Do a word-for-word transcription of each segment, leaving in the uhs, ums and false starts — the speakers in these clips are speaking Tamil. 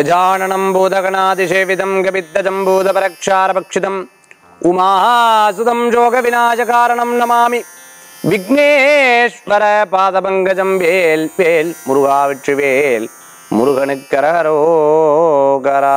गजाननं भूतगणातिसेवितं गविद्दजम्बूतपरक्षारभक्षितम् उमासुतं जोगविनाशकारणं नमामि विघ्नेश्वर पादपङ्कजं वेल वेल मुरुगा வெற்றிவேல் முருகனுக்கரோகரா.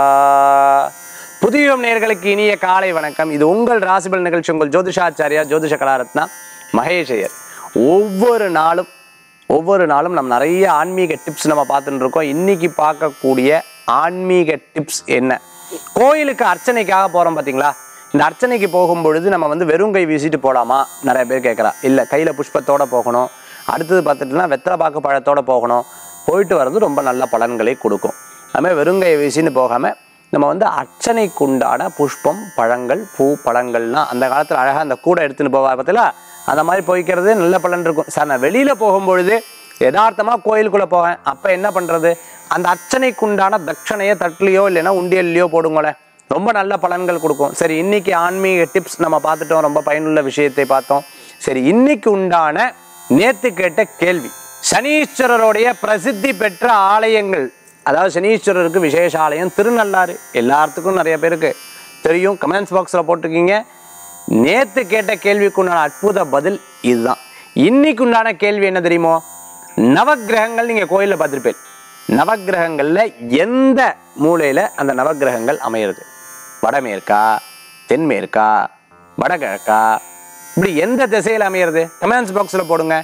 புதியம் நேயர்களுக்கு இனிய காலை வணக்கம். இது உங்கள் ராசிபல் நிகழ்ச்சி. உங்கள் ஜோதிஷாச்சாரியா ஜோதிஷ கலாரத்னா மகேஷையர். ஒவ்வொரு நாளும் ஒவ்வொரு நாளும் நம்ம நிறைய ஆன்மீக டிப்ஸ் நம்ம பார்த்துட்டு இருக்கோம். இன்னைக்கு பார்க்கக்கூடிய ஆன்மீக டிப்ஸ் என்ன? கோயிலுக்கு அர்ச்சனைக்காக போகிறோம் பார்த்தீங்களா? இந்த அர்ச்சனைக்கு போகும்பொழுது நம்ம வந்து வெறும் கை வீசிட்டு போகலாமா? நிறைய பேர் கேட்குறா. இல்லை, கையில் புஷ்பத்தோடு போகணும். அடுத்தது பார்த்துட்டுனா வெத்தலை பாக்கு பழத்தோடு போகணும். போயிட்டு வர்றது ரொம்ப நல்ல பலன்களை கொடுக்கும். அதுமாதிரி வெறுங்கை வீசின்னு போகாமல் நம்ம வந்து அர்ச்சனைக்கு உண்டான புஷ்பம், பழங்கள், பூ, பழங்கள்லாம் அந்த காலத்தில் அழகாக அந்த கூடை எடுத்துன்னு போவா பார்த்தீங்களா? அந்த மாதிரி போய்க்கிறது நல்ல பலன் இருக்கும். சார், நான் வெளியில் போகும்பொழுது யதார்த்தமாக கோயிலுக்குள்ளே போவேன், அப்போ என்ன பண்ணுறது? அந்த அர்ச்சனைக்கு உண்டான தட்சணையை தட்டிலையோ இல்லைன்னா உண்டியல்லையோ போடுங்களேன், ரொம்ப நல்ல பலன்கள் கொடுக்கும். சரி, இன்னைக்கு ஆன்மீக டிப்ஸ் நம்ம பார்த்துட்டோம், ரொம்ப பயனுள்ள விஷயத்தை பார்த்தோம். சரி, இன்னைக்கு உண்டான நேத்து கேட்ட கேள்வி, சனீஸ்வரருடைய பிரசித்தி பெற்ற ஆலயங்கள், அதாவது சனீஸ்வரருக்கு விசேஷ ஆலயம் திருநள்ளாறு. எல்லாத்துக்கும் நிறைய பேருக்கு தெரியும், கமெண்ட்ஸ் பாக்ஸில் போட்டிருக்கீங்க. நேத்து கேட்ட கேள்விக்கு உண்டான அற்புத பதில் இதுதான். இன்னைக்கு உண்டான கேள்வி என்ன தெரியுமோ? நவக்கிரகங்கள் நீங்கள் கோயிலில் பார்த்துருப்பேன். நவக்கிரகங்களில் எந்த மூலையில் அந்த நவக்கிரகங்கள் அமையிறது? வடமேற்கா, தென்மேற்கா, வடகிழக்கா, இப்படி எந்த திசையில் அமையிறது? கமெண்ட்ஸ் பாக்ஸில் போடுங்க.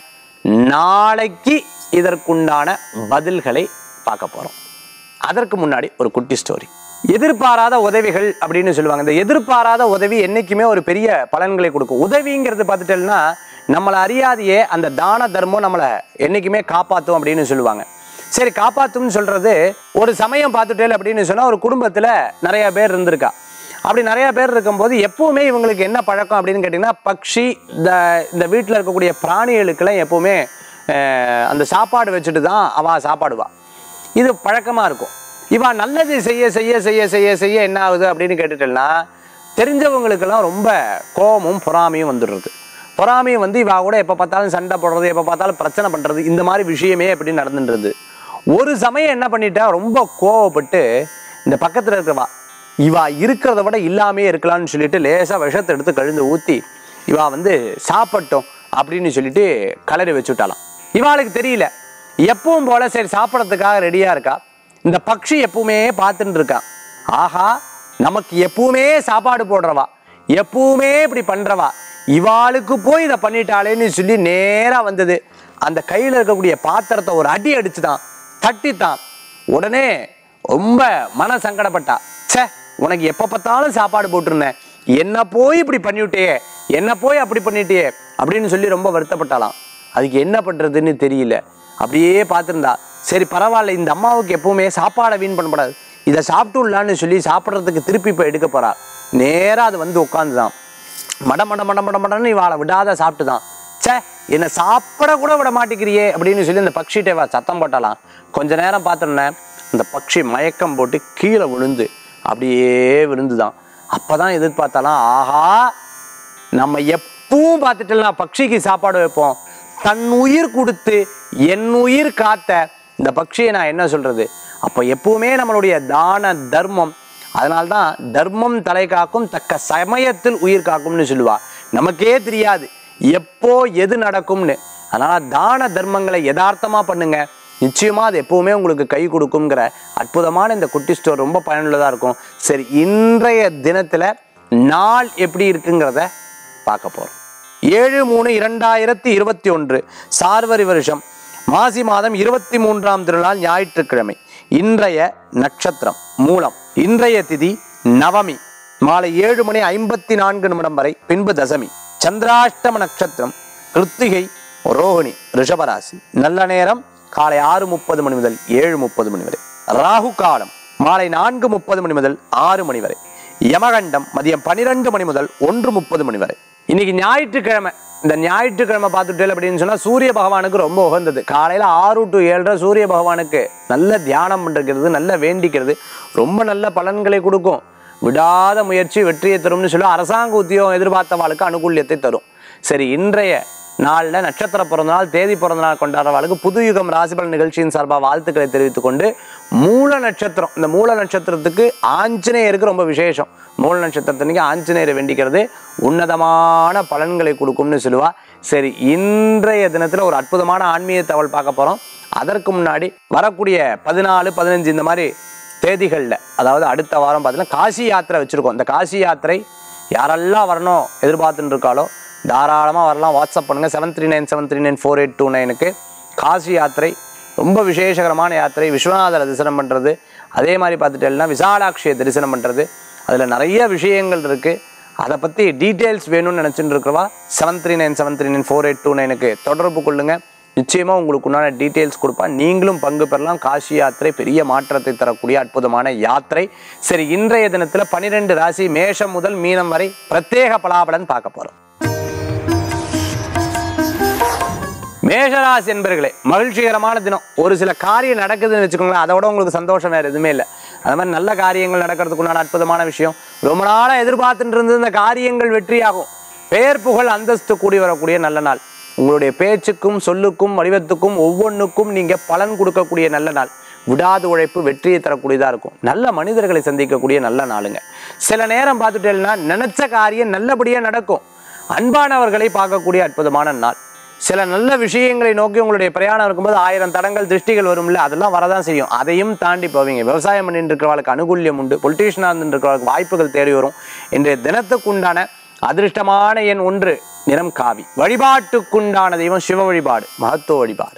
நாளைக்கு இதற்குண்டான பதில்களை பார்க்க போகிறோம். அதற்கு முன்னாடி ஒரு குட்டி ஸ்டோரி. எதிர்பாராத உதவிகள் அப்படின்னு சொல்லுவாங்க. இந்த எதிர்பாராத உதவி என்றைக்குமே ஒரு பெரிய பலன்களை கொடுக்கும். உதவிங்கிறது பார்த்துட்டேன்னா நம்மளை அறியாதையே அந்த தான தர்மம் நம்மளை என்றைக்குமே காப்பாற்றும் அப்படின்னு சொல்லுவாங்க. சரி, காப்பாற்றும்னு சொல்கிறது ஒரு சமயம் பார்த்துட்டேன் அப்படின்னு சொன்னால் ஒரு குடும்பத்தில் நிறைய பேர் இருந்திருக்கா. அப்படி நிறைய பேர் இருக்கும்போது எப்பவுமே இவங்களுக்கு என்ன பழக்கம் அப்படின்னு கேட்டிங்கன்னா, பக்ஷி, இந்த இந்த வீட்டில் இருக்கக்கூடிய பிராணிகளுக்கெல்லாம் எப்பவுமே அந்த சாப்பாடு வச்சுட்டு தான் அவள் சாப்பாடுவா. இது பழக்கமாக இருக்கும். இவா நல்லது செய்ய செய்ய செய்ய செய்ய செய்ய என்ன ஆகுது அப்படின்னு கேட்டுட்டேன்னா, தெரிஞ்சவங்களுக்கெல்லாம் ரொம்ப கோபமும் பொறாமையும் வந்துடுறது. பொறாமையும் வந்து இவா கூட எப்போ பார்த்தாலும் சண்டை போடுறது, எப்போ பார்த்தாலும் பிரச்சனை பண்ணுறது, இந்த மாதிரி விஷயமே எப்படி நடந்துன்றது. ஒரு சமயம் என்ன பண்ணிட்டா, ரொம்ப கோவப்பட்டு இந்த பக்கத்தில் இருக்கிறவா இவா இருக்கிறத விட இல்லாமே இருக்கலாம்னு சொல்லிட்டு லேசாக விஷத்தை எடுத்து கழுந்து ஊற்றி இவா வந்து சாப்பிட்டோம் அப்படின்னு சொல்லிட்டு கலரி வச்சுட்டாலாம். இவாளுக்கு தெரியல, எப்பவும் போல சரி சாப்பிட்றதுக்காக ரெடியாக இருக்கா. இந்த பக்ஷி எப்பவுமே பார்த்துட்டு இருக்கான். ஆஹா, நமக்கு எப்பவுமே சாப்பாடு போடுறவா, எப்பவுமே இப்படி பண்றவா, இவாளுக்கு போய் இதை பண்ணிட்டாளேன்னு சொல்லி நேராக வந்தது. அந்த கையில் இருக்கக்கூடிய பாத்திரத்தை ஒரு அடி அடிச்சுதான், தட்டித்தான். உடனே ரொம்ப மன சங்கடப்பட்டா. சே, உனக்கு எப்போ பார்த்தாலும் சாப்பாடு போட்டிருந்தேன், என்ன போய் இப்படி பண்ணிவிட்டே, என்ன போய் அப்படி பண்ணிட்டே அப்படின்னு சொல்லி ரொம்ப வருத்தப்பட்டாலாம். அதுக்கு என்ன பண்றதுன்னு தெரியல. அப்படியே பார்த்துருந்தா. சரி பரவாயில்ல, இந்த அம்மாவுக்கு எப்பவுமே சாப்பாடை வீண் பண்ணக்கூடாது, இதை சாப்பிட்டுள்ளான்னு சொல்லி சாப்பிட்றதுக்கு திருப்பி இப்போ எடுக்க போறா. நேராக அது வந்து உட்காந்துதான். மட மட மட மட மடன்னு இவாளை விடாத சாப்பிட்டுதான். சே, என்னை சாப்பிட கூட விட மாட்டேங்கிறியே அப்படின்னு சொல்லி அந்த பக்ஷிகிட்ட வா சத்தம் போட்டாலாம். கொஞ்ச நேரம் பார்த்தோன்னே அந்த பக்ஷி மயக்கம் போட்டு கீழே விழுந்து அப்படியே விழுந்துதான். அப்போதான் எதிர்பார்த்தாலாம், ஆஹா, நம்ம எப்பவும் பார்த்துட்டலாம் பக்ஷிக்கு சாப்பாடு வைப்போம், தன் உயிர் கொடுத்து என் உயிர் காத்த இந்த பக்ஷியை நான் என்ன சொல்றது? அப்போ எப்பவுமே நம்மளுடைய தான தர்மம், அதனால்தான் தர்மம் தலை காக்கும், தக்க சமயத்தில் உயிர் காக்கும்னு சொல்லுவா. நமக்கே தெரியாது எப்போ எது நடக்கும்னு. அதனால தான தர்மங்களை யதார்த்தமா பண்ணுங்க, நிச்சயமா அது எப்பவுமே உங்களுக்கு கை கொடுக்குங்கிற அற்புதமான இந்த குட்டி ஸ்டோர் ரொம்ப பயனுள்ளதா இருக்கும். சரி, இன்றைய தினத்துல நாள் எப்படி இருக்குங்கிறத பார்க்க போறோம். ஏழு மூணு இரண்டாயிரத்தி இருபத்தி ஒன்று சார்வரி வருஷம் மாசி மாதம் இருபத்தி மூன்றாம் திருநாள் ஞாயிற்றுக்கிழமை. இன்றைய நட்சத்திரம் மூலம். இன்றைய திதி நவமி, மாலை ஏழு மணி ஐம்பத்தி நான்கு நிமிடம் வரை, பின்பு தசமி. சந்திராஷ்டம நட்சத்திரம் கிருத்திகை, ரோஹிணி, ரிஷபராசி. நல்ல நேரம் காலை ஆறு முப்பது மணி முதல் ஏழு முப்பது மணி வரை. ராகு காலம் மாலை நான்கு முப்பது மணி முதல் ஆறு மணி வரை. யமகண்டம் மதியம் பனிரெண்டு மணி முதல் ஒன்று முப்பது மணி வரை. இன்னைக்கு ஞாயிற்றுக்கிழமை. இந்த ஞாயிற்றுக்கிழமை பார்த்துட்டேன் அப்படின்னு சொன்னா சூரிய பகவானுக்கு ரொம்ப உகந்தது. காலையில ஆறு டு ஏழரை சூரிய பகவானுக்கு நல்ல தியானம் பண்றது, நல்ல வேண்டிக்கிறது ரொம்ப நல்ல பலன்களை கொடுக்கும். விடாத முயற்சி வெற்றியை தரும்னு சொல்லி அரசாங்க உத்தியோகம் எதிர்பார்த்தவாளுக்கு அனுகூல்யத்தை தரும். சரி, இன்றைய நாளில் நட்சத்திர பிறந்த நாள், தேதி பிறந்த நாள் கொண்டாடுறவாளுக்கு புது யுகம் ராசிபலன் நிகழ்ச்சியின் சார்பாக வாழ்த்துக்களை தெரிவித்துக் கொண்டு மூல நட்சத்திரம். இந்த மூல நட்சத்திரத்துக்கு ஆஞ்சநேயருக்கு ரொம்ப விசேஷம். மூல நட்சத்திரத்தன்னைக்கு ஆஞ்சநேயரை வேண்டிக்கிறது உன்னதமான பலன்களை கொடுக்கும்னு சொல்லுவா. சரி, இன்றைய தினத்தில் ஒரு அற்புதமான ஆன்மீக தகவல் பார்க்க போகிறோம். அதற்கு முன்னாடி வரக்கூடிய பதினாலு பதினஞ்சு இந்த மாதிரி தேதிகளில், அதாவது அடுத்த வாரம் பார்த்தீங்கன்னா காசி யாத்திரை வச்சுருக்கோம். இந்த காசி யாத்திரை யாரெல்லாம் வரணும் எதிர்பார்த்துட்டு இருக்காளோ தாராளமாக வரலாம். வாட்ஸ்அப் பண்ணுங்கள் seven three nine seven three nine four eight two நைனுக்கு. காசி யாத்திரை ரொம்ப விசேஷகரமான யாத்திரை. விஸ்வநாதரை தரிசனம் பண்ணுறது, அதே மாதிரி பார்த்துட்டேன்னா விசாலாட்சியை தரிசனம் பண்ணுறது, அதில் நிறைய விஷயங்கள் இருக்குது. அதை பற்றி டீட்டெயில்ஸ் வேணும்னு நினச்சிட்டு இருக்கிறவா seven three nine seven three nine four eight two நைனுக்கு தொடர்பு கொள்ளுங்கள். நிச்சயமாக உங்களுக்கு உண்டான டீட்டெயில்ஸ் கொடுப்பா. நீங்களும் பங்கு பெறலாம். காசி யாத்திரை பெரிய மாற்றத்தை தரக்கூடிய அற்புதமான யாத்திரை. சரி, இன்றைய தினத்தில் பன்னிரெண்டு ராசி மேஷம் முதல் மீனம் வரை பிரத்யேக பலாபலன் பார்க்க போகிறோம். மேஷராசி என்பர்களே, மகிழ்ச்சிகரமான தினம். ஒரு சில காரியம் நடக்குதுன்னு வச்சுக்கோங்களேன், அதோட உங்களுக்கு சந்தோஷம் வேறு எதுவுமே இல்லை. அது மாதிரி நல்ல காரியங்கள் நடக்கிறதுக்குண்டான அற்புதமான விஷயம். ரொம்ப நாளாக எதிர்பார்த்துட்டு இருந்தது இந்த காரியங்கள் வெற்றியாகும். பெயர் புகழ் அந்தஸ்து கூடி வரக்கூடிய நல்ல நாள். உங்களுடைய பேச்சுக்கும் சொல்லுக்கும் வடிவத்துக்கும் ஒவ்வொன்றுக்கும் நீங்கள் பலன் கொடுக்கக்கூடிய நல்ல நாள். விடாது உழைப்பு வெற்றியை தரக்கூடியதாக இருக்கும். நல்ல மனிதர்களை சந்திக்கக்கூடிய நல்ல நாளுங்க. சில நேரம் பார்த்துட்டேன்னா நினைச்ச காரியம் நல்லபடியாக நடக்கும். அன்பானவர்களை பார்க்கக்கூடிய அற்புதமான நாள். சில நல்ல விஷயங்களை நோக்கி உங்களுடைய பிரயாணம் இருக்கும்போது ஆயிரம் தடங்கள் திருஷ்டிகள் வரும்ல, அதெல்லாம் வரதான் செய்யும். அதையும் தாண்டி போவீங்க. விவசாயம் பண்ணிட்டு இருக்கிறவர்களுக்கு அனுகூல்யம் உண்டு. பொலிட்டீஷியனாக இருந்துட்டு இருக்கிறவர்களுக்கு வாய்ப்புகள் தேடி வரும். இன்றைய தினத்துக்குண்டான அதிர்ஷ்டமான எண் ஒன்று, நிறம் காவி. வழிபாட்டுக்குண்டான தெய்வம் சிவ வழிபாடு, மகத்துவ வழிபாடு.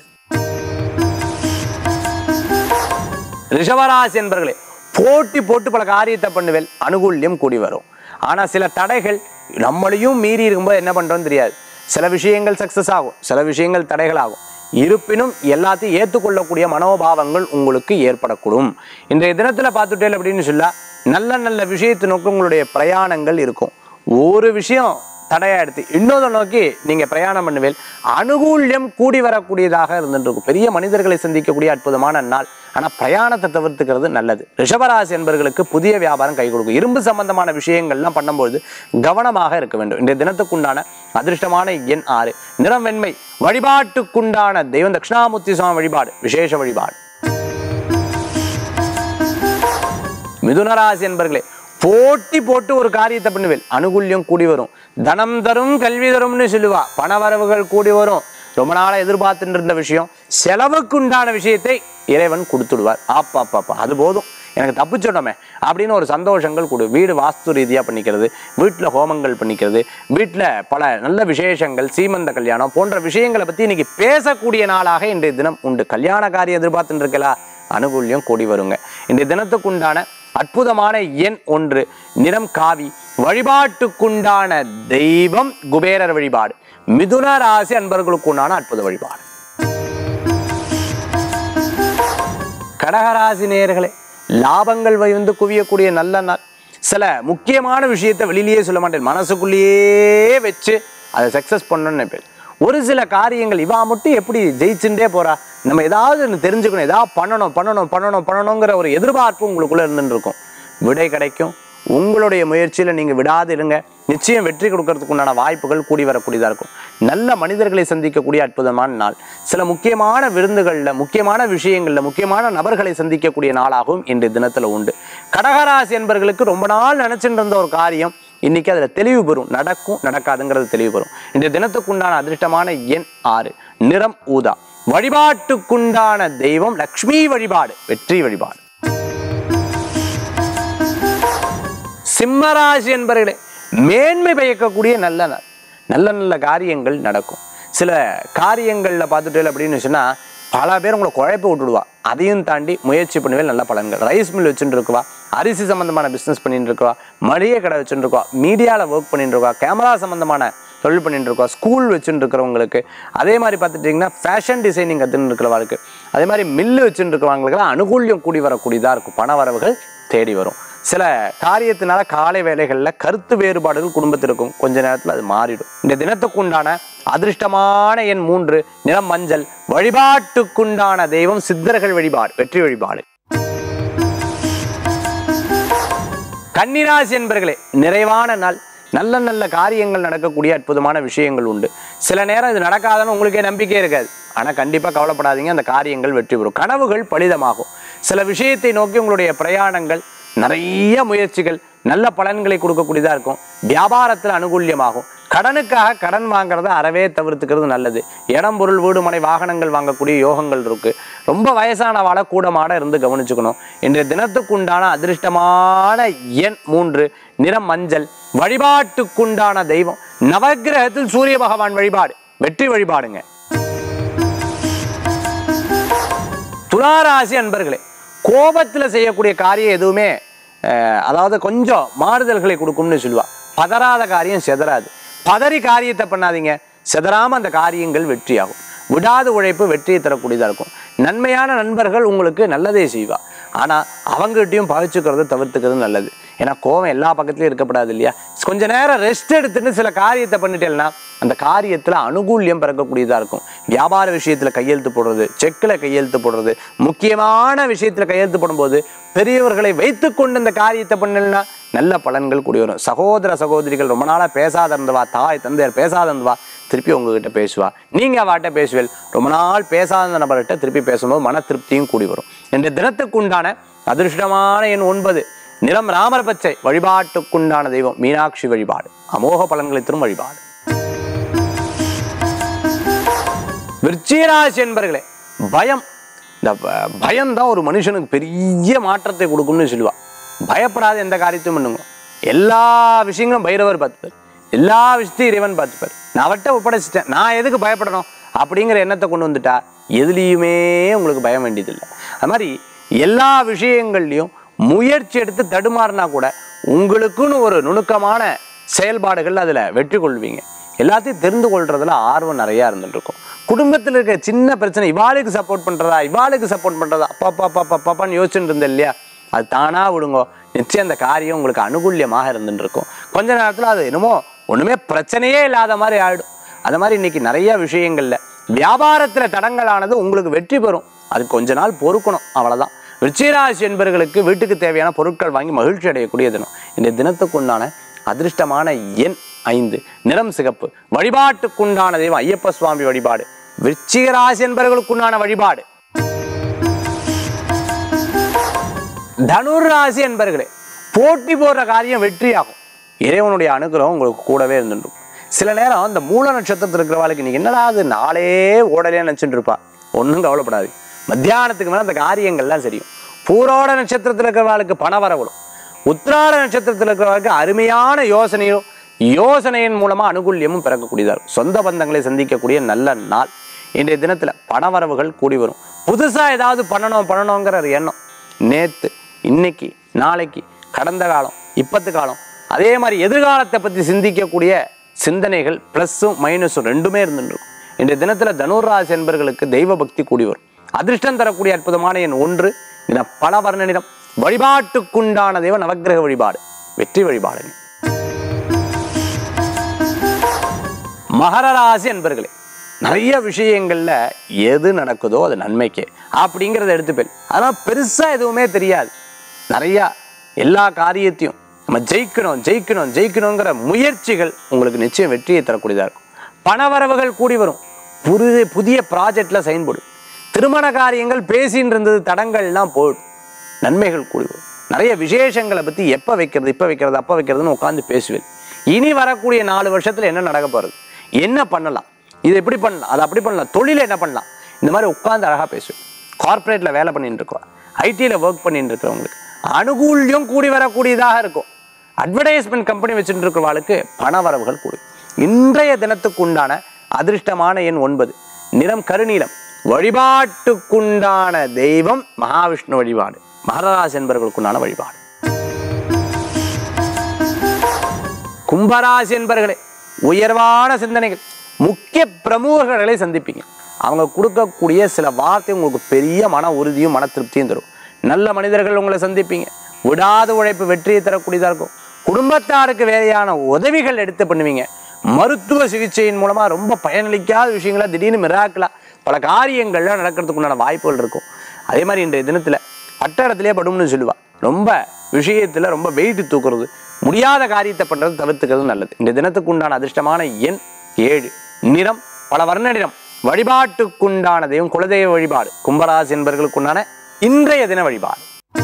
ரிஷபராசி என்பர்களே, போட்டி போட்டு பல காரியத்தை பண்ணுவேன், அனுகூல்யம் கூடி வரும். ஆனால் சில தடைகள் நம்மளையும் மீறி இருக்கும்போது என்ன பண்ணுறோன்னு தெரியாது. சில விஷயங்கள் சக்சஸ் ஆகும், சில விஷயங்கள் தடைகள் ஆகும். இருப்பினும் எல்லாத்தையும் ஏற்றுக்கொள்ளக்கூடிய மனோபாவங்கள் உங்களுக்கு ஏற்படக்கூடும். இன்றைய தினத்தில் பார்த்துட்டேன் அப்படின்னு சொல்ல நல்ல நல்ல விஷயத்தை நோக்கி உங்களுடைய பிரயாணங்கள் இருக்கும். ஒரு விஷயம் தடையாடுத்து இன்னொரு நோக்கி நீங்கள் பிரயாணம் பண்ணுவேன், அனுகூல்யம் கூடி வரக்கூடியதாக இருந்துட்டு இருக்கும். பெரிய மனிதர்களை சந்திக்கக்கூடிய அற்புதமான நாள். ஆனால் பிரயாணத்தை தவிர்த்துக்கிறது நல்லது. ரிஷபராசி என்பவர்களுக்கு புதிய வியாபாரம் கை கொடுக்கும். இரும்பு சம்பந்தமான விஷயங்கள்லாம் பண்ணும்போது கவனமாக இருக்க வேண்டும். இன்றைய தினத்துக்குண்டான அதிர்ஷ்டமான எண் ஆறு, நிறம் வெண்மை. வழிபாட்டுக்குண்டான தெய்வம் தட்சிணாமூர்த்தி சுவாமி வழிபாடு, விசேஷ வழிபாடு. மிதுனராசி என்பவர்களே, போட்டி போட்டு ஒரு காரியத்தை பண்ணுவேன், அனுகூல்யம் கூடி வரும். தனம் தரும் கல்வி தரும்னு சொல்லுவா. பணவரவுகள் கூடி வரும். ரொம்ப நாளாக எதிர்பார்த்துட்டு இருந்த விஷயம், செலவுக்கு உண்டான விஷயத்தை இறைவன் கொடுத்துடுவார். ஆப்பா பாப்பா அது போதும், எனக்கு தப்பிச்சிடமே அப்படின்னு ஒரு சந்தோஷங்கள் கொடு. வீடு வாஸ்து ரீதியாக பண்ணிக்கிறது, வீட்டில் ஹோமங்கள் பண்ணிக்கிறது, வீட்டில் பல நல்ல விசேஷங்கள், சீமந்த கல்யாணம் போன்ற விஷயங்களை பற்றி இன்னைக்கு பேசக்கூடிய நாளாக இன்றைய தினம் உண்டு. கல்யாண காரியம் எதிர்பார்த்துட்டு இருக்கலாம், அனுகூல்யம் கூடி வருங்க. இன்றைய தினத்துக்குண்டான அற்புதமான எண் ஒன்று, நிறம் காவி. வழிபாட்டுக்குண்டான தெய்வம் குபேரர் வழிபாடு. மிதுன ராசி அன்பர்களுக்கு உண்டான அற்புத வழிபாடு. கடகராசி நேயர்களே, லாபங்கள் வந்து குவியக்கூடிய நல்ல நாள். சில முக்கியமான விஷயத்தை வெளியிலேயே சொல்ல மாட்டேன், மனசுக்குள்ளேயே வச்சு அதை சக்சஸ் பண்ணணும்னு நினைப்பேன். ஒரு சில காரியங்கள் இவா மட்டும் எப்படி ஜெயிச்சுட்டே போறா, நம்ம ஏதாவது தெரிஞ்சுக்கணும், ஏதாவது பண்ணணும் பண்ணணும் பண்ணணும் பண்ணணுங்கிற ஒரு எதிர்பார்ப்பு உங்களுக்குள்ள இருந்துட்டு இருக்கும். விடை கிடைக்கும். உங்களுடைய முயற்சியில் நீங்கள் விடாது இருங்க. நிச்சயம் வெற்றி கொடுக்கறதுக்கு உண்டான வாய்ப்புகள் கூடி வரக்கூடியதாக இருக்கும். நல்ல மனிதர்களை சந்திக்கக்கூடிய அற்புதமான நாள். சில முக்கியமான விருந்துகளில், முக்கியமான விஷயங்களில், முக்கியமான நபர்களை சந்திக்கக்கூடிய நாளாகவும் இன்றைய தினத்தில் உண்டு. கடகராசி என்பவர்களுக்கு ரொம்ப நாள் நினைச்சிட்டு இருந்த ஒரு காரியம் இன்னைக்கு அதில் தெளிவு பெறும். நடக்கும் நடக்காதுங்கிறது தெளிவு பெறும். இன்றைய தினத்துக்குண்டான அதிர்ஷ்டமான எண் ஆறு, நிறம் ஊதா. வழிபாட்டுக்குண்டான தெய்வம் லக்ஷ்மி வழிபாடு, வெற்றி வழிபாடு. சிம்மராசி என்பவர்களே, மேன்மை பயக்கக்கூடிய நல்ல நாள். நல்ல நல்ல காரியங்கள் நடக்கும். சில காரியங்களில் பார்த்துட்டு அப்படின்னு சொன்னால் பல பேர் உங்களை குழப்ப விட்டுடுவா. அதையும் தாண்டி முயற்சி பண்ணுவேன், நல்ல பலன்கள். ரைஸ் மில் வச்சுட்டு இருக்குவா, அரிசி சம்மந்தமான பிஸ்னஸ் பண்ணிட்டு இருக்குவா, மளிகை கடை வச்சுட்டு இருக்குவா, மீடியாவில் ஒர்க் பண்ணிட்டு இருக்கா, கேமரா சம்மந்தமான தொழில் பண்ணிட்டு இருக்கோம், ஸ்கூல் வச்சுட்டு இருக்கிறவங்களுக்கு, அதே மாதிரி பார்த்துட்டிங்கன்னா ஃபேஷன் டிசைனிங் கற்றுன்னு இருக்கிறவங்களுக்கு, அதே மாதிரி மில்லு வச்சுட்டு இருக்கிறவங்களுக்குலாம் அனுகூல்யம் கூடி வரக்கூடியதாக இருக்கும். பண வரவுகள் தேடி வரும். சில காரியத்தினால காலை வேலைகளில் கருத்து வேறுபாடுகள் குடும்பத்தில் இருக்கும். கொஞ்ச நேரத்தில் அது மாறிடும். இந்த தினத்துக்குண்டான அதிர்ஷ்டமான எண் மூன்று, நிறம் மஞ்சள். வழிபாட்டுக்குண்டான தெய்வம் சித்தர்கள் வழிபாடு, வெற்றி வழிபாடு. கன்னிராசி என்பர்களே, நிறைவான நாள். நல்ல நல்ல காரியங்கள் நடக்கக்கூடிய அற்புதமான விஷயங்கள் உண்டு. சில நேரம் இது நடக்காதுன்னு உங்களுக்கே நம்பிக்கை இருக்காது. ஆனால் கண்டிப்பாக கவலைப்படாதீங்க, அந்த காரியங்கள் வெற்றி பெறும். கனவுகள் பலிதமாகும். சில விஷயத்தை நோக்கி உங்களுடைய பிரயாணங்கள், நிறைய முயற்சிகள் நல்ல பலன்களை கொடுக்கக்கூடியதாக இருக்கும். வியாபாரத்தில் அனுகூல்யமாகும். கடனுக்காக கடன் வாங்குறத அறவே தவிர்த்துக்கிறது நல்லது. இடம், பொருள், வீடு, மனை, வாகனங்கள் வாங்கக்கூடிய யோகங்கள் இருக்கு. ரொம்ப வயசானவாளை கூடமாட இருந்து கவனிச்சுக்கணும். இன்றைய தினத்துக்குண்டான அதிர்ஷ்டமான எண் மூன்று, நிறம் மஞ்சள். வழிபாட்டுக்குண்டான தெய்வம் நவக்கிரகத்தில் சூரிய பகவான் வழிபாடு வெற்றி வழிபாடுங்க. துளாராசி அன்பர்களே, கோபத்தில் செய்யக்கூடிய காரியம் எதுவுமே அதாவது கொஞ்சம் மாறுதல்களை கொடுக்கும்னு சொல்லுவா. பதறாத காரியம் செதறாது. பதறி காரியத்தை பண்ணாதீங்க, செதறாம அந்த காரியங்கள் வெற்றியாகும். விடாத உழைப்பு வெற்றியை தரக்கூடியதாக இருக்கும். நன்மையான நண்பர்கள் உங்களுக்கு நல்லதே செய்வா. ஆனால் அவங்ககிட்டையும் பகிச்சுக்கிறத தவிர்த்துக்கிறது நல்லது. ஏன்னா கோவம் எல்லா பக்கத்துலையும் இருக்கப்படாது இல்லையா. கொஞ்ச நேரம் ரெஸ்ட் எடுத்துட்டு சில காரியத்தை பண்ணிட்டேன்னா அந்த காரியத்தில் அனுகூல்யம் பிறக்கக்கூடியதாக இருக்கும். வியாபார விஷயத்தில் கையெழுத்து போடுறது, செக்கில் கையெழுத்து போடுறது, முக்கியமான விஷயத்தில் கையெழுத்து போடும்போது பெரியவர்களை வைத்து கொண்டு இந்த காரியத்தை பண்ணலன்னா நல்ல பலன்கள் கூடி வரும். சகோதர சகோதரிகள் ரொம்ப நாளாக பேசாத இருந்தவா, தாய் தந்தையர் பேசாத இருந்தவா திருப்பி உங்ககிட்ட பேசுவா. நீங்கள் அவாட்ட பேசுவேல். ரொம்ப நாள் பேசாத நபர்கிட்ட திருப்பி பேசும்போது மன திருப்தியும் கூடி வரும். என்ற தினத்துக்குண்டான அதிர்ஷ்டமான எண் ஒன்பது, நிறம் ராமர் பச்சை. வழிபாட்டுக்குண்டான தெய்வம் மீனாட்சி வழிபாடு. அமோக பலன்களை தரும் வழிபாடு. விருச்சிகராசி என்பர்களே, பயம். இந்த பயம்தான் ஒரு மனுஷனுக்கு பெரிய மாற்றத்தை கொடுக்கும்னு சொல்லுவா. பயப்படாத எந்த காரியத்தையும் பண்ணுங்க. எல்லா விஷயங்களும் பைரவர் பார்த்துப்பார். எல்லா விஷயத்தையும் இறைவன் பார்த்துப்பார். நான் அவட்ட ஒப்படைச்சிட்டேன், நான் எதுக்கு பயப்படணும் அப்படிங்கிற எண்ணத்தை கொண்டு வந்துட்டா எதுலேயுமே உங்களுக்கு பயம் வேண்டியதில்லை. அது மாதிரி எல்லா விஷயங்கள்லையும் முயற்சி எடுத்து தடுமாறினா கூட உங்களுக்குன்னு ஒரு நுணுக்கமான செயல்பாடுகள் அதில் வெற்றி கொள்வீங்க. எல்லாத்தையும் தெரிந்து கொள்றதுல ஆர்வம் நிறையா இருந்துட்டு இருக்கும். குடும்பத்தில் இருக்க சின்ன பிரச்சனை, இவாளுக்கு சப்போர்ட் பண்ணுறதா இவாளுக்கு சப்போர்ட் பண்ணுறதா அப்பா அப்பா அப்பா அப்பாப்பான்னு யோசிச்சுட்டு இருந்தேன் இல்லையா, அது தானாக விடுங்கோ. நிச்சயம் அந்த காரியம் உங்களுக்கு அனுகூல்யமாக இருந்துட்டு இருக்கும். கொஞ்ச நேரத்தில் அது என்னமோ ஒன்றுமே பிரச்சனையே இல்லாத மாதிரி ஆகிடும். அது மாதிரி இன்னைக்கு நிறைய விஷயங்கள்ல வியாபாரத்தில் தடங்களானது உங்களுக்கு வெற்றி பெறும். அது கொஞ்ச நாள் பொறுக்கணும், அவ்வளோதான். விருச்சிகராசி என்பவர்களுக்கு வீட்டுக்கு தேவையான பொருட்கள் வாங்கி மகிழ்ச்சி அடையக்கூடிய தினம். இந்த தினத்துக்குண்டான அதிர்ஷ்டமான எண் ஐந்து, நிறம் சிகப்பு. வழிபாட்டுக்குண்டான தெய்வம் ஐயப்ப சுவாமி வழிபாடு. விருச்சிகராசி என்பவர்களுக்குண்டான வழிபாடு. தனுர் ராசி என்பவர்களே, போட்டி போடுற காரியம் வெற்றியாகும். இறைவனுடைய அனுகிரகம் உங்களுக்கு கூடவே இருந்துடும். சில நேரம் இந்த மூல நட்சத்திரத்தில் இருக்கிறவாளுக்கு நீங்க என்னடா அது நாளே ஓடலையே நினைச்சுட்டு இருப்பா. ஒன்றும் கவலைப்படாது, மத்தியானத்துக்கு மேலே அந்த காரியங்கள்லாம் சரியும். பூரோட நட்சத்திரத்தில் இருக்கிறவாளுக்கு பண வரவிடும். உத்திராட நட்சத்திரத்தில் இருக்கிறவர்களுக்கு அருமையான யோசனையோ யோசனையின் மூலமா அனுகூல்யமும் பிறக்கக்கூடியதாக இருக்கும். சொந்த பந்தங்களை சந்திக்கக்கூடிய நல்ல நாள். இன்றைய தினத்துல பணவரவுகள் கூடி வரும். புதுசா ஏதாவது பண்ணணும் பண்ணணுங்கிற எண்ணம் நேத்து, இன்னைக்கு, நாளைக்கு, கடந்த காலம், இப்பத்து காலம், அதே மாதிரி எதிர்காலத்தை பற்றி சிந்திக்கக்கூடிய சிந்தனைகள் பிளஸும் மைனஸும் ரெண்டுமே இருந்துருக்கும். இன்றைய தினத்துல தனுர் ராசி என்பவர்களுக்கு தெய்வ பக்தி கூடி வரும். அதிர்ஷ்டம் தரக்கூடிய அற்புதமான எண் ஒன்று, நிறம் பல வர்ண நிறம். வழிபாட்டுக்குண்டான தெய்வ நவக்கிரக வழிபாடு வெற்றி வழிபாடுங்க. மகர ராசி என்பர்களே, நிறைய விஷயங்கள்ல எது நடக்குதோ அது நன்மைக்கே அப்படிங்கிறத எடுத்துப்பேன். அதனால் பெருசா எதுவுமே தெரியாது. நிறையா எல்லா காரியத்தையும் நம்ம ஜெயிக்கணும் ஜெயிக்கணும் ஜெயிக்கணுங்கிற முயற்சிகள் உங்களுக்கு நிச்சயம் வெற்றியை தரக்கூடியதாக இருக்கும். பணவரவுகள் கூடி வரும். புதிய புதிய ப்ராஜெக்ட்ல சைன் போடும். திருமண காரியங்கள் பேசின்னு இருந்தது தடங்கள்லாம் போயிடும். நன்மைகள் கூடி வரும். நிறைய விசேஷங்களை பற்றி எப்போ வைக்கிறது இப்போ வைக்கிறது அப்போ வைக்கிறதுன்னு உட்காந்து பேசுவேன். இனி வரக்கூடிய நாலு வருஷத்துல என்ன நடக்க போகிறது, என்ன பண்ணலாம், இது எப்படி பண்ணலாம், அது அப்படி பண்ணலாம், தொழில் என்ன பண்ணலாம், இந்த மாதிரி உட்காந்து அழகாக பேசுவேன். கார்பரேட்டில் வேலை பண்ணிட்டு இருக்கோம், ஐடியில் ஒர்க் பண்ணிட்டு இருக்கிறவங்களுக்கு அனுகூல்யம் கூடி வரக்கூடியதாக இருக்கும். அட்வர்டைஸ்மெண்ட் கம்பெனி வச்சுட்டு இருக்கிறவங்களுக்கு பண வரவுகள் கூடி. இன்றைய தினத்துக்கு உண்டான அதிர்ஷ்டமான எண் ஒன்பது, நிறம் கருநீலம். வழிபாட்டுக்குண்டான தெய்வம் மகாவிஷ்ணு வழிபாடு. மகராசி என்பவர்களுக்குண்டான வழிபாடு. கும்பராசி என்பவர்களே, உயர்வான சிந்தனைகள், முக்கிய பிரமுகர்களை சந்திப்பீங்க. அவங்க கொடுக்கக்கூடிய சில வார்த்தை உங்களுக்கு பெரிய மன உறுதியும் மன திருப்தியும் தரும். நல்ல மனிதர்கள் உங்களை சந்திப்பீங்க. விடாத உழைப்பு வெற்றியை தரக்கூடியதாக இருக்கும். குடும்பத்தாருக்கு வேலையான உதவிகள் எடுத்து பண்ணுவீங்க. மருத்துவ சிகிச்சையின் மூலமா ரொம்ப பயனளிக்காத விஷயங்களா திடீர்னு மிராக்கலா பல காரியங்கள்லாம் நடக்கிறதுக்குண்டான வாய்ப்புகள் இருக்கும். அதே மாதிரி இன்றைய தினத்துல பட்டடத்திலே படும்னு சொல்லுவா. ரொம்ப விஷயத்துல ரொம்ப வெயிட் தூக்குறது, முடியாத காரியத்தை பண்றது தவிர்த்துக்கிறது நல்லது. இந்த தினத்துக்கு உண்டான அதிர்ஷ்டமான எண் ஏழு, நிறம் பல வர்ண நிறம். வழிபாட்டுக்குண்டான தெய்வம் குலதெய்வ வழிபாடு. கும்பராசி என்பவர்களுக்குண்டான இன்றைய தின வழிபாடு.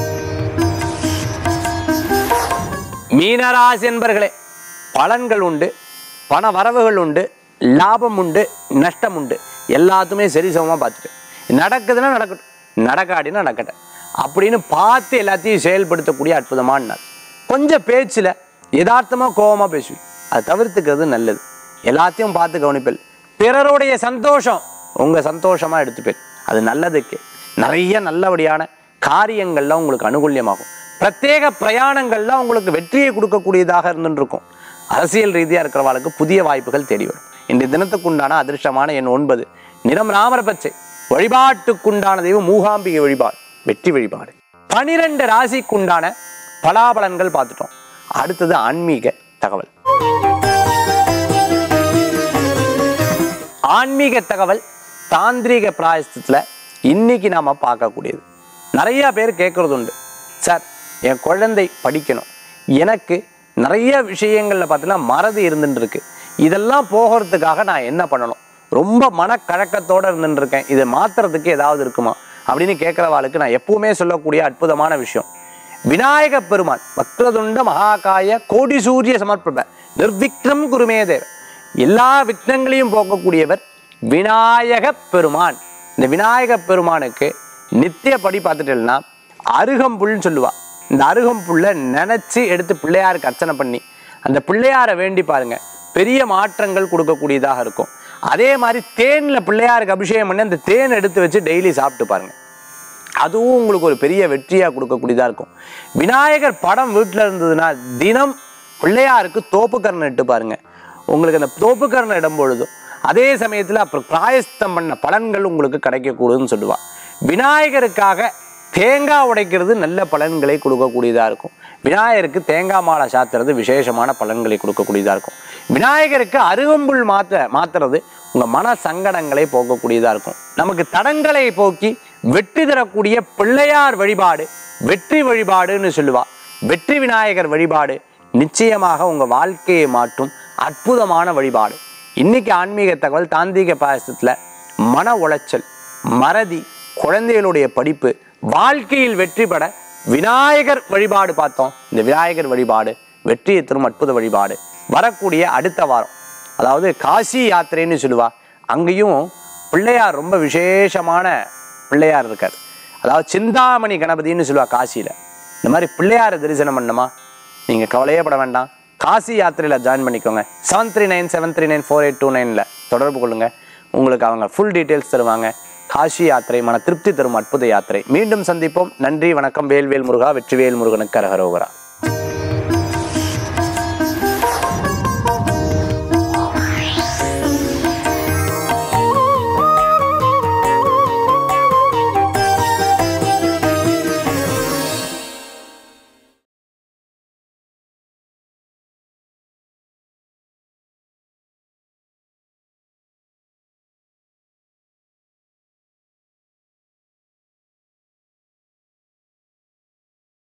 மீனராசி என்பர்களே, பலன்கள் உண்டு, பண வரவுகள் உண்டு, லாபம் உண்டு, நஷ்டம் உண்டு, எல்லாத்துமே சரி சமமா பார்த்துட்டு நடக்குதுன்னா நடக்கட்டும், நடக்காடினா நடக்கட்டும் அப்படின்னு பார்த்து எல்லாத்தையும் செயல்படுத்தக்கூடிய அற்புதமான நாள். கொஞ்சம் பேச்சில் யதார்த்தமாக கோபமாக பேசுவீங்க, அதை தவிர்த்துக்கிறது நல்லது. எல்லாத்தையும் பார்த்து கவனிப்பேன். பிறருடைய சந்தோஷம் உங்கள் சந்தோஷமாக எடுத்துப்பேன், அது நல்லதுக்கு. நிறைய நல்லபடியான காரியங்கள்லாம் உங்களுக்கு அனுகூல்யமாகும். பிரத்யேக பிரயாணங்கள்லாம் உங்களுக்கு வெற்றியை கொடுக்கக்கூடியதாக இருந்துருக்கும். அரசியல் ரீதியாக இருக்கிறவர்களுக்கு புதிய வாய்ப்புகள் தேடி வரும். இன்றைய தினத்துக்குண்டான அதிர்ஷ்டமான எண் ஒன்பது, நிறம் ராமர் பச்சை. வழிபாட்டுக்குண்டான தெய்வம் மூகாம்பிகை வழிபாடு, வெற்றி வழிபாடு. பனிரெண்டு ராசிக்குண்டான பலாபலன்கள் பார்த்துட்டோம். அடுத்தது ஆன்மீக தகவல். ஆன்மீக தகவல் தாந்திரீக பிராயசத்தில் இன்னைக்கு நாம பார்க்கக்கூடியது. நிறைய பேர் கேட்கறது உண்டு, சார் என் குழந்தை படிக்கணும், எனக்கு நிறைய விஷயங்கள்ல பார்த்தீங்கன்னா மறதி இருந்துட்டு இருக்கு, இதெல்லாம் போகிறதுக்காக நான் என்ன பண்ணணும், ரொம்ப மனக்கழக்கத்தோடு இருந்துட்டு இருக்கேன், இதை மாத்துறதுக்கு ஏதாவது இருக்குமா அப்படின்னு கேட்குறவாளுக்கு நான் எப்பவுமே சொல்லக்கூடிய அற்புதமான விஷயம், விநாயக பெருமான் வக்ரதுண்ட மகாகாய கோடி சூரிய சமர்ப்பப நிர்விக்னம் குருமே தேவ, எல்லா விக்னங்களையும் போக்கக்கூடியவர் விநாயக பெருமான். இந்த விநாயக பெருமானுக்கு நித்திய படி பார்த்துட்டேன்னா அருகம்புல்னு சொல்லுவா. இந்த அருகம்புல்லை நினைச்சு எடுத்து பிள்ளையாருக்கு அர்ச்சனை பண்ணி அந்த பிள்ளையாரை வேண்டி பாருங்க, பெரிய மாற்றங்கள் கொடுக்கக்கூடியதாக இருக்கும். அதே மாதிரி தேனில் பிள்ளையாருக்கு அபிஷேகம் பண்ணி அந்த தேன் எடுத்து வச்சு டெய்லி சாப்பிட்டு பாருங்க, அதுவும் உங்களுக்கு ஒரு பெரிய வெற்றியாக கொடுக்கக்கூடியதாக இருக்கும். விநாயகர் படம் வீட்டில் இருந்ததுன்னா தினம் பிள்ளையாருக்கு தோப்புக்கரணை இட்டு பாருங்க, உங்களுக்கு அந்த தோப்புக்கரணை இடும் பொழுதும் அதே சமயத்தில் அப்புறம் பிராயஸ்தம் பண்ண பலன்கள் உங்களுக்கு கிடைக்கக்கூடுதுன்னு சொல்லுவாள். விநாயகருக்காக தேங்காய் உடைக்கிறது நல்ல பலன்களை கொடுக்கக்கூடியதாக இருக்கும். விநாயகருக்கு தேங்காய் மாலை சாத்துறது விசேஷமான பலன்களை கொடுக்கக்கூடியதாக இருக்கும். விநாயகருக்கு அருகம்புல் மாற்ற மாத்துறது உங்கள் மன சங்கடங்களை போக்கக்கூடியதாக இருக்கும். நமக்கு தடங்களை போக்கி வெற்றி தரக்கூடிய பிள்ளையார் வழிபாடு வெற்றி வழிபாடுன்னு சொல்லுவா. வெற்றி விநாயகர் வழிபாடு நிச்சயமாக உங்கள் வாழ்க்கையை மாற்றும் அற்புதமான வழிபாடு. இன்னைக்கு ஆன்மீக தகவல் தாந்திரிக பாயசத்தில் மன உளைச்சல், மறதி, குழந்தைகளுடைய படிப்பு, வாழ்க்கையில் வெற்றி பெற விநாயகர் வழிபாடு பார்த்தோம். இந்த விநாயகர் வழிபாடு வெற்றியை தரும் அற்புத வழிபாடு. வரக்கூடிய அடுத்த வாரம், அதாவது காசி யாத்திரைன்னு சொல்லுவா, அங்கேயும் பிள்ளையார் ரொம்ப விசேஷமான பிள்ளையார் இருக்கார். அதாவது சிந்தாமணி கணபதினு சொல்லுவா காசியில். இந்த மாதிரி பிள்ளையாரை தரிசனம் பண்ணணுமா, நீங்கள் கவலையே பட வேண்டாம், காசி யாத்திரையில் ஜாயின் பண்ணிக்கோங்க. Seven three nine seven three nine four eight two நைனில் தொடர்பு கொள்ளுங்கள். உங்களுக்கு அவங்க ஃபுல் டீட்டெயில்ஸ் தருவாங்க. காசி யாத்திரை மன திருப்தி தரும் அற்புத யாத்திரை. மீண்டும் சந்திப்போம். நன்றி, வணக்கம். வேல்வேல் முருகா, வெற்றிவேல் முருகனுக்கு அரகரோகரா.